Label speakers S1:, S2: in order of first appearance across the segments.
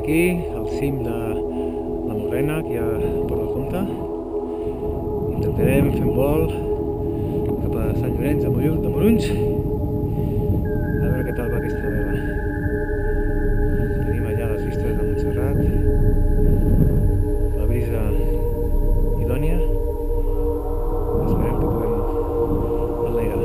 S1: aquí, al cim de la Morrena, aquí a Port del Comte. Intentarem fer un vol cap a Sant Llorenç de Morunys. A veure què tal va aquesta vela. Tenim allà les vistes de Montserrat, la brisa idònia. Esperem que puguem enlairar.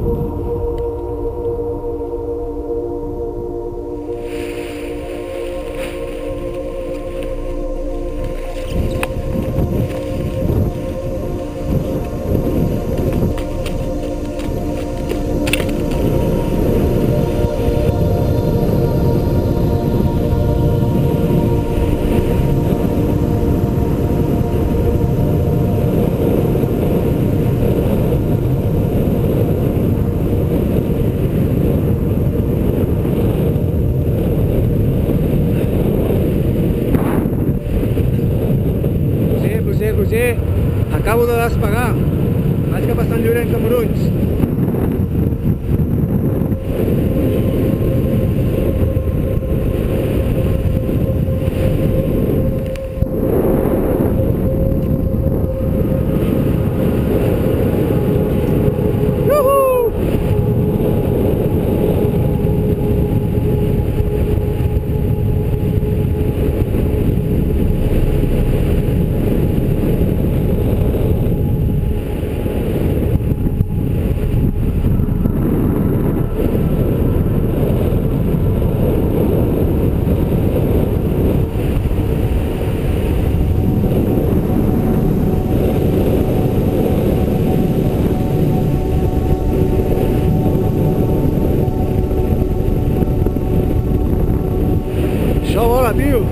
S1: Roger, acabo de despegar. Vaig cap a Sant Llorenç de Morunys. Això vola, tio!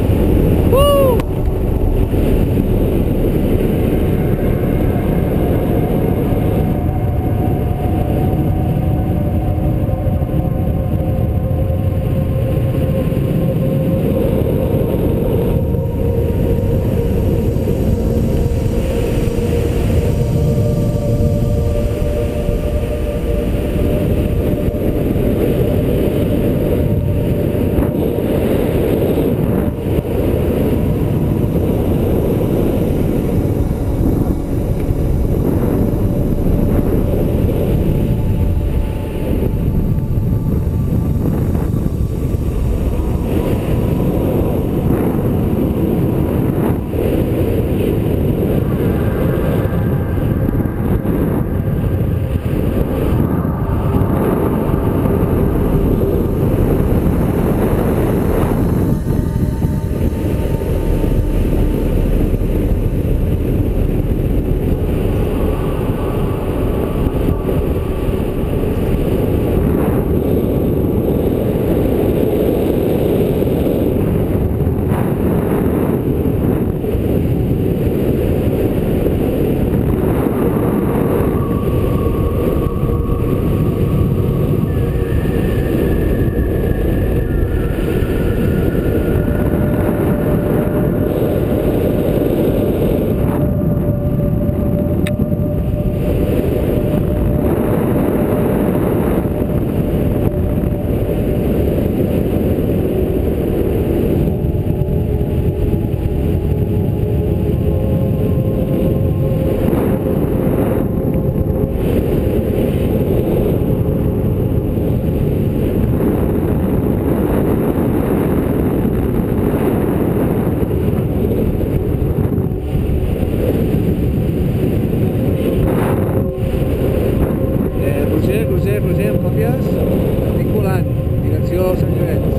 S1: Roger, em còpies? Estic volant, direcció Sant Llorenç.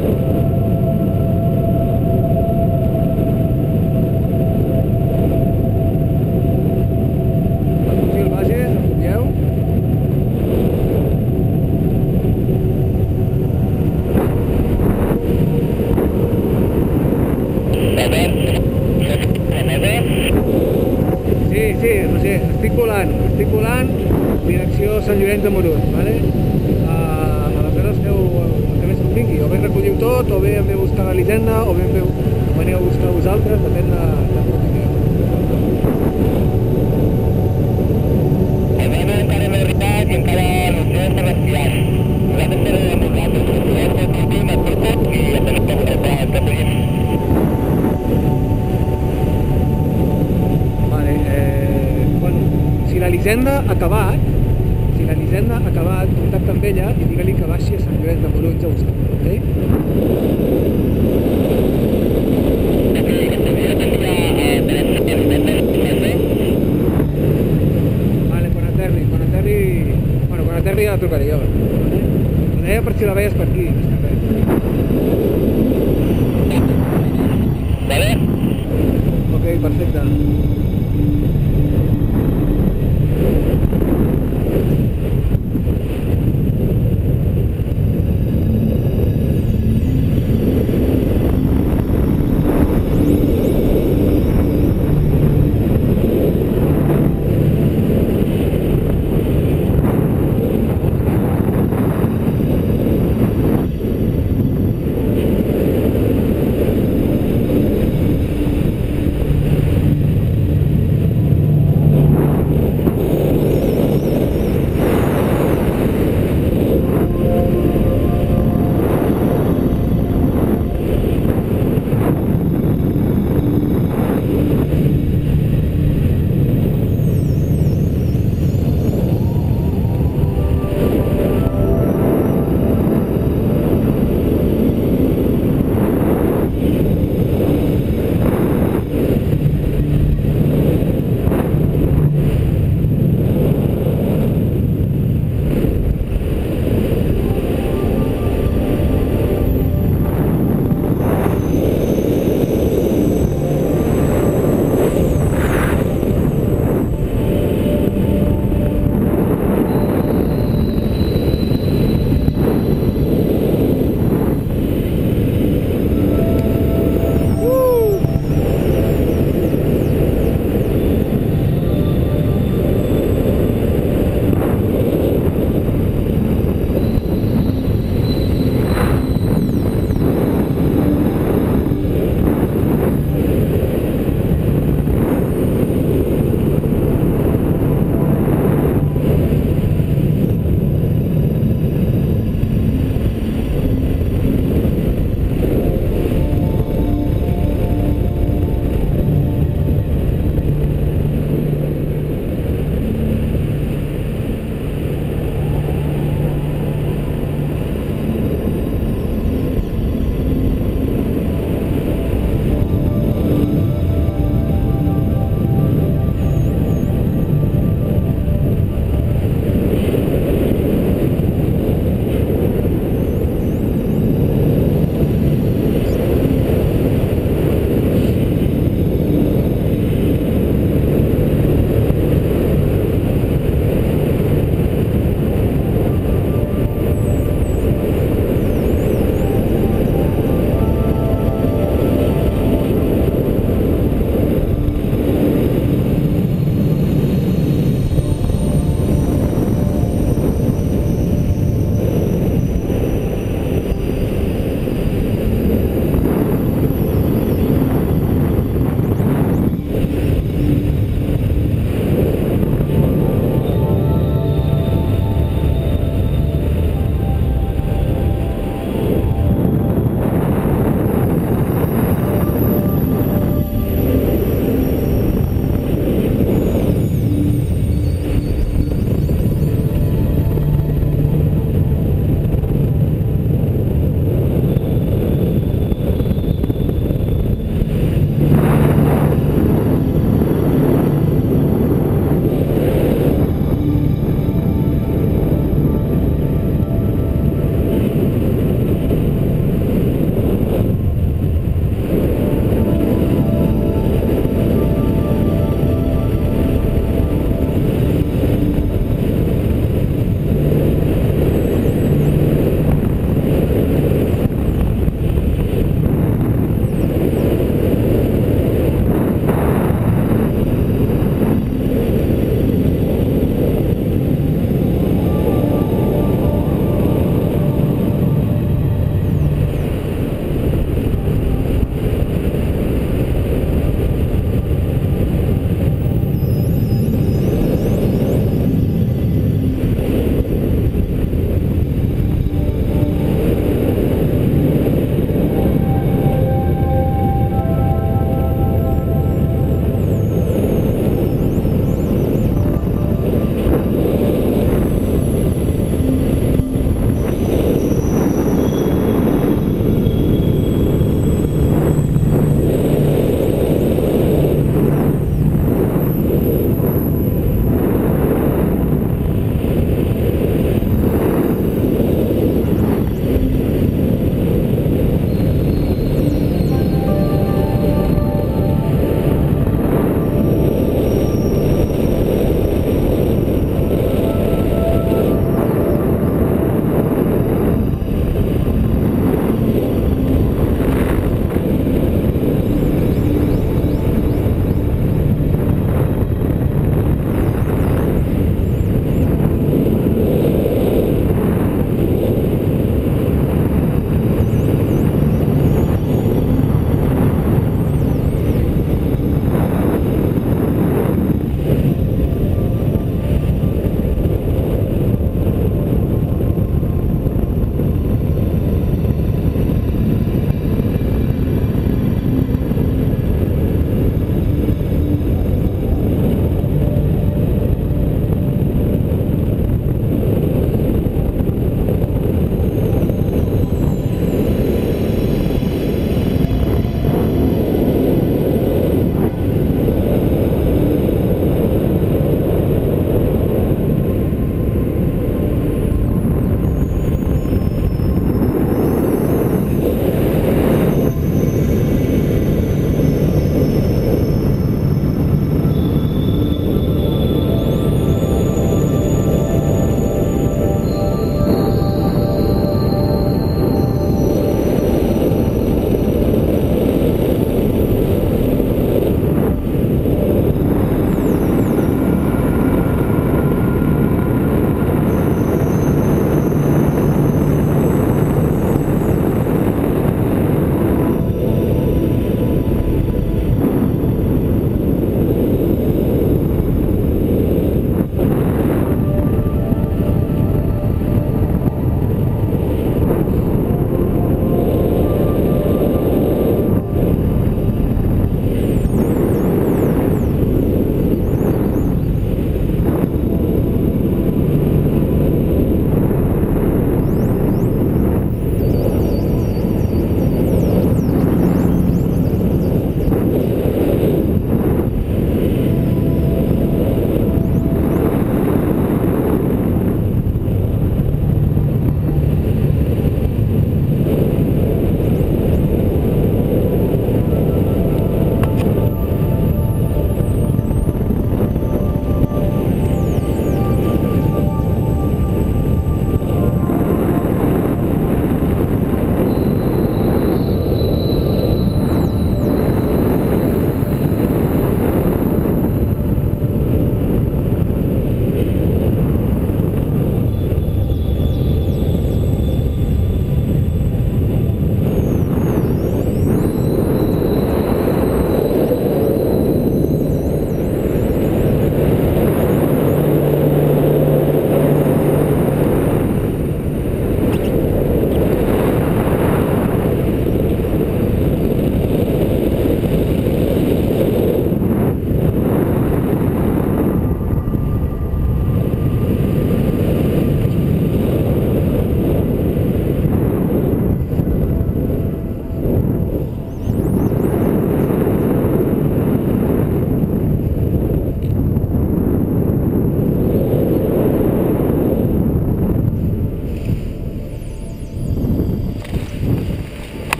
S1: Va sortir el Bages, em copieu? Sí, Roger, estic volant, direcció Sant Llorenç de Morunys, vale? Aleshores feu el que més us vingui, o bé recolliu tot, o bé em veu buscar a l'Hisenda, o bé veniu a buscar vosaltres, depèn de com tingueu.
S2: encara no he arribat i encara no sé per respirar. Nosaltres tenim un rato, i ja tenim tot i ja tenim tot preparat,
S1: l'Elisenda ha acabat, si l'Elisenda ha acabat, contacta amb ella i digue-li que baixi a Sant Llorenç de Morunys a buscar-lo, ok? Vale, quan aterri ja la trucaré jo.